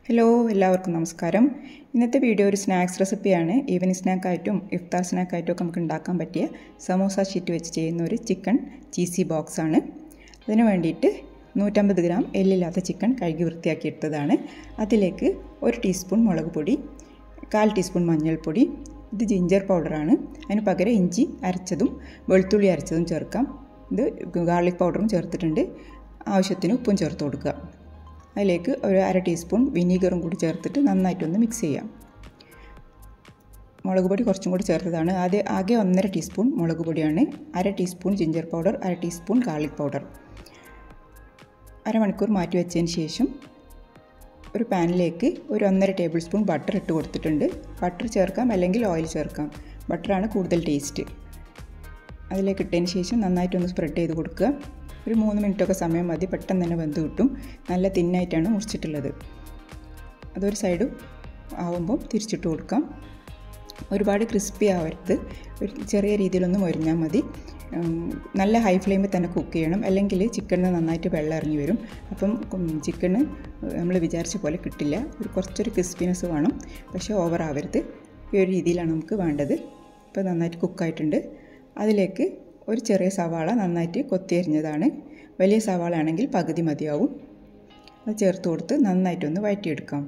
Hello എല്ലാവർക്കും നമസ്കാരം. ഇന്നത്തെ വീഡിയോ ഒരു സ്നാക്സ് റെസിപ്പിയാണ്. ഈവനിങ് സ്നാക്കായിട്ടും ഇഫ്താർ സ്നാക്കായിട്ടും ഒക്കെ നമുക്ക് ഉണ്ടാക്കാൻ പറ്റിയ സമോസ ഷീറ്റ് വെച്ച് ചെയ്യുന്ന ഒരു ചിക്കൻ ചീസി ബോക്സ് ആണ്. അതിന് വേണ്ടിയിട്ട് 150 ഗ്രാം എല്ലില്ലാത്ത ചിക്കൻ കഴുകി വൃത്തിയാക്കി എടുത്തതാണ്. അതിലേക്ക് 1 ടീസ്പൂൺ മുളക് പൊടി, 1/4 ടീസ്പൂൺ മഞ്ഞൾപ്പൊടി, ഇത് ജിഞ്ചർ പൗഡറാണ്. അതിന് പകരം ഇഞ്ചി അരച്ചതും വെളുത്തുള്ളി അരച്ചതും ചേർക്കാം. ഇത് ഗാർലിക് പൗഡറും ചേർത്തിട്ടുണ്ട്. ആവശ്യത്തിന് ഉപ്പും ചേർത്ത് കൊടുക്കുക. അതിലേക്ക് ഒരു 1/2 ടീസ്പൂൺ വിനീഗറും കൂടി ചേർത്തിട്ട് നന്നായിട്ടൊന്ന് മിക്സ് ചെയ്യാം. മുളക് പൊടി കുറച്ചും കൂടി ചേർത്തതാണ്. ആകെ 1.5 ടീസ്പൂൺ മുളക് പൊടിയാണ്, 1/2 teaspoon ginger powder, 1/2 teaspoon garlic powder. അരമണിക്കൂർ മാറ്റി വെച്ചതിന് ശേഷം ഒരു പാനിലേക്ക് ഒരു 1.5 ടേബിൾ സ്പൂൺ ബട്ടർ ഇട്ട് കൊടുത്തിട്ടുണ്ട്. ബട്ടർ ചേർക്കാം, അല്ലെങ്കിൽ ഓയിൽ ചേർക്കാം. ബട്ടറാണ് കൂടുതൽ ടേസ്റ്റ്. അതിലേക്ക് ഇട്ടതിന് ശേഷം നന്നായിട്ടൊന്ന് സ്പ്രെഡ് ചെയ്ത് കൊടുക്കുക. ഒരു 3 മിനിറ്റൊക്കെ സമയം മതി, പെട്ടെന്ന് തന്നെ വെന്ത് കിട്ടും. നല്ല തിന്നായിട്ടാണ് മുറിച്ചിട്ടുള്ളത്. അതൊരു സൈഡ് ആവുമ്പോൾ തിരിച്ചിട്ട് കൊടുക്കാം. ഒരുപാട് ക്രിസ്പി ആവരുത്, ഒരു ചെറിയ രീതിയിലൊന്ന് മൊരിഞ്ഞാൽ മതി. നല്ല ഹൈ ഫ്ലെയിമിൽ തന്നെ കുക്ക് ചെയ്യണം, അല്ലെങ്കിൽ ചിക്കനിൽ നന്നായിട്ട് വെള്ളം ഇറങ്ങി വരും. അപ്പം ചിക്കന് നമ്മൾ വിചാരിച്ച പോലെ കിട്ടില്ല. കുറച്ചൊരു ക്രിസ്പിനെസ് വേണം, പക്ഷേ ഓവർ ആവരുത്. ഈ ഒരു രീതിയിലാണ് നമുക്ക് വേണ്ടത്. ഇപ്പോൾ നന്നായിട്ട് കുക്കായിട്ടുണ്ട്. അതിലേക്ക് ഒരു ചെറിയ സവാള നന്നായിട്ട് കൊത്തിയരിഞ്ഞതാണ്. വലിയ സവാള ആണെങ്കിൽ പകുതി മതിയാവും. അത് ചേർത്ത് കൊടുത്ത് നന്നായിട്ടൊന്ന് വഴറ്റിയെടുക്കാം.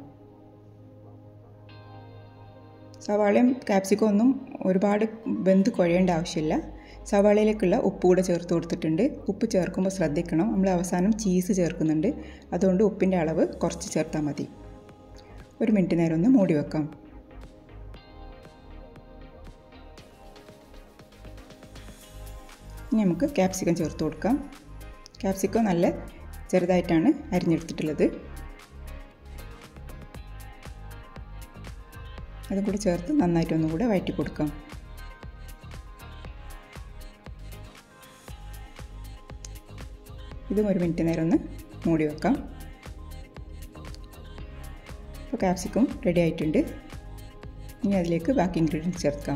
സവാളയും ക്യാപ്സിക്കം ഒന്നും ഒരുപാട് വെന്ത് കുഴയേണ്ട ആവശ്യമില്ല. സവാളയിലേക്കുള്ള ഉപ്പ് കൂടെ ചേർത്ത് കൊടുത്തിട്ടുണ്ട്. ഉപ്പ് ചേർക്കുമ്പോൾ ശ്രദ്ധിക്കണം, നമ്മൾ അവസാനം ചീസ് ചേർക്കുന്നുണ്ട്. അതുകൊണ്ട് ഉപ്പിൻ്റെ അളവ് കുറച്ച് ചേർത്താൽ മതി. 1 മിനിറ്റ് നേരം ഒന്ന് മൂടി വെക്കാം. ഇനി നമുക്ക് ക്യാപ്സിക്കം ചേർത്ത് കൊടുക്കാം. ക്യാപ്സിക്കം നല്ല ചെറുതായിട്ടാണ് അരിഞ്ഞെടുത്തിട്ടുള്ളത്. അതും കൂടി ചേർത്ത് നന്നായിട്ടൊന്നും കൂടെ വഴറ്റി കൊടുക്കാം. ഇതും 1 മിനിറ്റ് നേരം ഒന്ന് മൂടി വെക്കാം. ഇപ്പോൾ ക്യാപ്സിക്കം റെഡി ആയിട്ടുണ്ട്. ഇനി അതിലേക്ക് ബാക്കി ഇൻഗ്രീഡിയൻസ് ചേർക്കാം.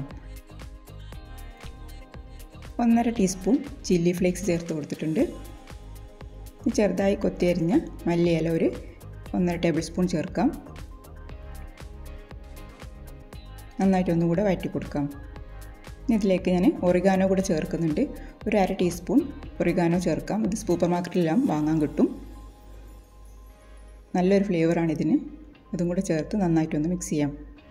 1.5 ടീസ്പൂൺ ചില്ലി ഫ്ലേക്സ് ചേർത്ത് കൊടുത്തിട്ടുണ്ട്. ചെറുതായി കൊത്തിയരിഞ്ഞ മല്ലിയില ഒരു 1.5 ടേബിൾ സ്പൂൺ ചേർക്കാം. നന്നായിട്ടൊന്നും കൂടെ വഴറ്റി കൊടുക്കാം. ഇതിലേക്ക് ഞാൻ ഒറിഗാനോ കൂടെ ചേർക്കുന്നുണ്ട്. ഒരു 1/2 ടീസ്പൂൺ ഒറിഗാനോ ചേർക്കാം. ഇത് സൂപ്പർ മാർക്കറ്റിലെല്ലാം വാങ്ങാൻ കിട്ടും. നല്ലൊരു ഫ്ലേവറാണ് ഇതിന്. അതും കൂടെ ചേർത്ത് നന്നായിട്ടൊന്ന് മിക്സ് ചെയ്യാം.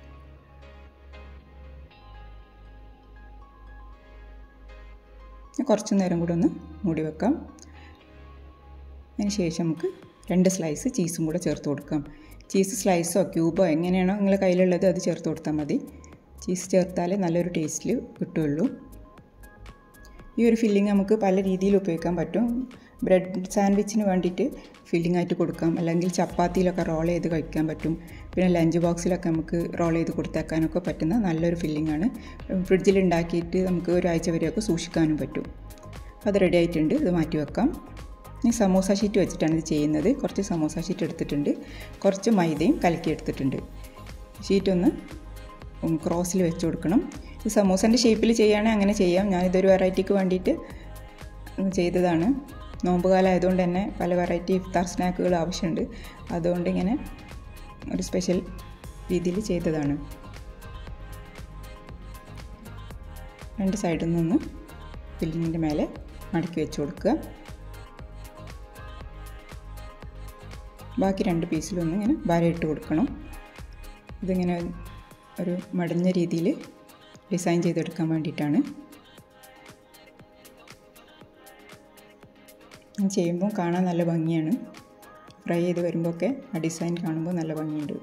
കുറച്ച് നേരം കൂടെ ഒന്ന് മൂടി വെക്കാം. അതിന് ശേഷം നമുക്ക് 2 സ്ലൈസ് ചീസും കൂടെ ചേർത്ത് കൊടുക്കാം. ചീസ് സ്ലൈസോ ക്യൂബോ എങ്ങനെയാണോ നിങ്ങളുടെ കയ്യിലുള്ളത് അത് ചേർത്ത് കൊടുത്താൽ മതി. ചീസ് ചേർത്താലേ നല്ലൊരു ടേസ്റ്റിൽ കിട്ടുകയുള്ളൂ. ഈ ഒരു ഫില്ലിങ് നമുക്ക് പല രീതിയിൽ ഉപയോഗിക്കാൻ പറ്റും. ബ്രെഡ് സാൻഡ്വിച്ചിന് വേണ്ടിയിട്ട് ഫില്ലിംഗ് ആയിട്ട് കൊടുക്കാം, അല്ലെങ്കിൽ ചപ്പാത്തിയിലൊക്കെ റോൾ ചെയ്ത് കഴിക്കാൻ പറ്റും. പിന്നെ ലഞ്ച് ബോക്സിലൊക്കെ നമുക്ക് റോൾ ചെയ്ത് കൊടുത്തേക്കാനൊക്കെ പറ്റുന്ന നല്ലൊരു ഫില്ലിങ്ങാണ്. ഫ്രിഡ്ജിൽ ഉണ്ടാക്കിയിട്ട് നമുക്ക് ഒരാഴ്ച വരെയൊക്കെ സൂക്ഷിക്കാനും പറ്റും. അത് റെഡി ആയിട്ടുണ്ട്. ഇത് മാറ്റി വെക്കാം. ഇനി സമോസ ഷീറ്റ് വെച്ചിട്ടാണ് ഇത് ചെയ്യുന്നത്. കുറച്ച് സമോസ ഷീറ്റ് എടുത്തിട്ടുണ്ട്, കുറച്ച് മൈദയും കലക്കി എടുത്തിട്ടുണ്ട്. ഷീറ്റൊന്ന് ക്രോസിൽ വെച്ച് കൊടുക്കണം. ഈ സമോസൻ്റെ ഷേപ്പിൽ ചെയ്യുകയാണെങ്കിൽ അങ്ങനെ ചെയ്യാം. ഞാനിതൊരു വെറൈറ്റിക്ക് വേണ്ടിയിട്ട് ചെയ്തതാണ്. നോമ്പ് കാലം ആയതുകൊണ്ട് തന്നെ പല വെറൈറ്റി ഇഫ്താർ സ്നാക്കുകൾ ആവശ്യമുണ്ട്. അതുകൊണ്ട് ഇങ്ങനെ ഒരു സ്പെഷ്യൽ രീതിയിൽ ചെയ്തതാണ്. 2 സൈഡിൽ നിന്ന് ഫില്ലിങ്ങിൻ്റെ മേലെ മടക്കി വെച്ച് കൊടുക്കുക. ബാക്കി 2 പീസിലൊന്നും ഇങ്ങനെ വരയിട്ട് കൊടുക്കണം. ഇതിങ്ങനെ ഒരു മടഞ്ഞ രീതിയിൽ ഡിസൈൻ ചെയ്തെടുക്കാൻ വേണ്ടിയിട്ടാണ്. ചെയ്യുമ്പോൾ കാണാൻ നല്ല ഭംഗിയാണ്. ഫ്രൈ ചെയ്ത് വരുമ്പോഴൊക്കെ ആ ഡിസൈൻ കാണുമ്പോൾ നല്ല ഭംഗിയുണ്ട്.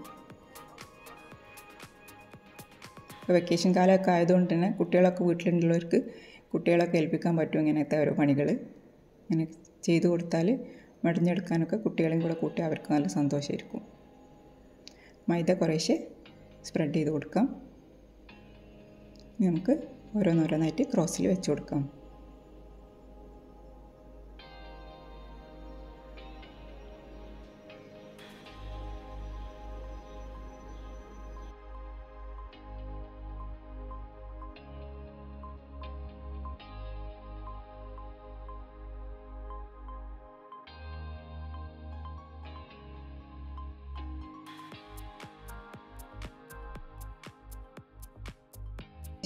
ഇപ്പോൾ വെക്കേഷൻ കാലമൊക്കെ ആയതുകൊണ്ട് തന്നെ കുട്ടികളൊക്കെ വീട്ടിലുള്ളവർക്ക് കുട്ടികളൊക്കെ ഏൽപ്പിക്കാൻ പറ്റും ഇങ്ങനത്തെ ഓരോ പണികൾ. ഇങ്ങനെ ചെയ്ത് കൊടുത്താൽ മടിഞ്ഞെടുക്കാനൊക്കെ കുട്ടികളെയും കൂടെ കൂട്ടി അവർക്ക് നല്ല സന്തോഷമായിരിക്കും. മൈദ കുറേശ്ശെ സ്പ്രെഡ് ചെയ്ത് കൊടുക്കാം. നമുക്ക് ഓരോന്നോരോന്നായിട്ട് ക്രോസിൽ വെച്ച് കൊടുക്കാം.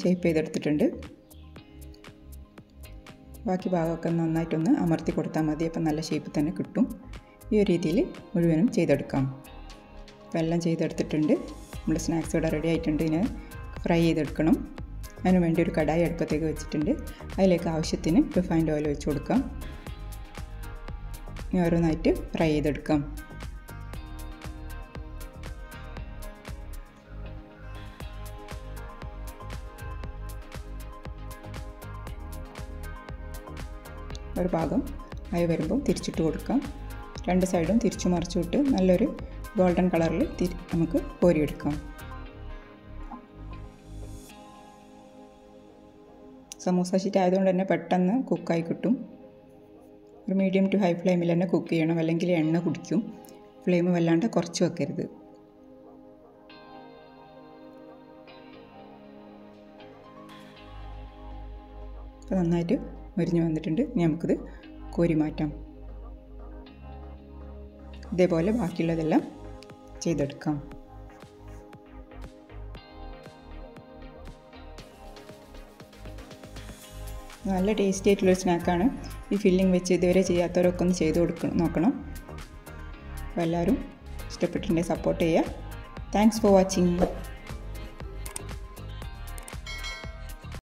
ഷേപ്പ് ചെയ്തെടുത്തിട്ടുണ്ട്. ബാക്കി ഭാഗമൊക്കെ നന്നായിട്ടൊന്ന് അമർത്തി കൊടുത്താൽ മതി. അപ്പം നല്ല ഷേപ്പ് തന്നെ കിട്ടും. ഈ ഒരു രീതിയിൽ മുഴുവനും ചെയ്തെടുക്കാം. അപ്പോൾ എല്ലാം ചെയ്തെടുത്തിട്ടുണ്ട്. നമ്മുടെ സ്നാക്സ് ഇവിടെ റെഡി ആയിട്ടുണ്ട്. ഇതിനെ ഫ്രൈ ചെയ്തെടുക്കണം. അതിന് വേണ്ടി ഒരു കടായി അടുപ്പത്തേക്ക് വെച്ചിട്ടുണ്ട്. അതിലേക്ക് ആവശ്യത്തിന് റിഫൈൻഡ് ഓയിൽ ഒഴിച്ച് കൊടുക്കാം. ഇനി ഓരോന്നായിട്ട് ഫ്രൈ ചെയ്തെടുക്കാം. ഒരു ഭാഗം ആയി വരുമ്പോൾ തിരിച്ചിട്ട് കൊടുക്കാം. രണ്ട് സൈഡും തിരിച്ചു മറിച്ചിട്ട് നല്ലൊരു ഗോൾഡൻ കളറിൽ നമുക്ക് കോരിയെടുക്കാം. സമൂസ ഷീറ്റ് ആയതുകൊണ്ട് തന്നെ പെട്ടെന്ന് കുക്കായി കിട്ടും. ഒരു മീഡിയം ടു ഹൈ ഫ്ലെയിമിൽ തന്നെ കുക്ക് ചെയ്യണം, അല്ലെങ്കിൽ എണ്ണ കുടിക്കും. ഫ്ലെയിം വല്ലാണ്ട് കുറച്ച് വെക്കരുത്. അപ്പോൾ നന്നായിട്ട് മുരിഞ്ഞ് വന്നിട്ടുണ്ട്. ഇനി നമുക്കിത് കോരി മാറ്റാം. ഇതേപോലെ ബാക്കിയുള്ളതെല്ലാം ചെയ്തെടുക്കാം. നല്ല ടേസ്റ്റി ആയിട്ടുള്ളൊരു സ്നാക്കാണ്. ഈ ഫില്ലിംഗ് വെച്ച് ഇതുവരെ ചെയ്യാത്തവരൊക്കെ ഒന്ന് ചെയ്ത് നോക്കണം. അപ്പോൾ എല്ലാവരും ഇഷ്ടപ്പെട്ടിട്ടുണ്ടെങ്കിൽ സപ്പോർട്ട് ചെയ്യുക. Thanks for watching.